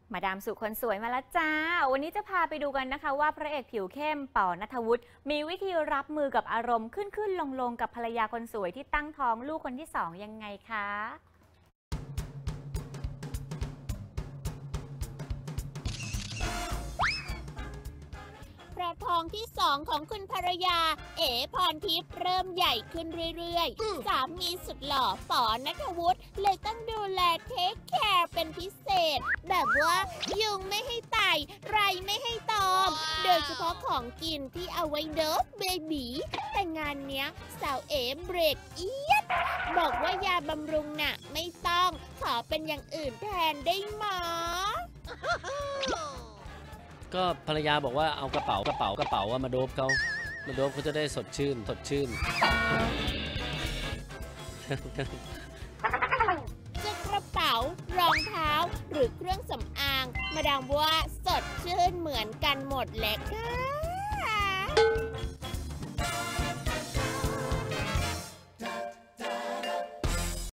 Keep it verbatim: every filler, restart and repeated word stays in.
มาดามสุคนสวยมาแล้วจ้าวันนี้จะพาไปดูกันนะคะว่าพระเอกผิวเข้มป๋อณัฐวุฒิมีวิธีรับมือกับอารมณ์ขึ้นขึ้นลงลงกับภรรยาคนสวยที่ตั้งท้องลูกคนที่สองยังไงคะพระท้องที่สองของคุณภรรยาเอ๋พรทิพย์เริ่มใหญ่ขึ้นเรื่อยๆสามีสุดหล่อป๋อณัฐวุฒิเลยต้องดูแลเทคแคร์เป็นพิเศษแบบว่ายุงไม่ให้ไต่ไรไม่ให้ตอมโดยเฉพาะของกินที่เอาไว้เดิฟเบบีแต่งานเนี้ยสาวเอ๋เบรกเอียดบอกว่ายาบำรุงน่ะไม่ต้องขอเป็นอย่างอื่นแทนได้ไหมก็ภรรยาบอกว่าเอากระเป๋ากระเป๋ากระเป๋าว่ามาโดบเขามาโดบเขาจะได้สดชื่นสดชื่นจะกระเป๋ารองเท้าหรือเครื่องสำอางมาดามว่าสดชื่นเหมือนกันหมดแหละค่ะ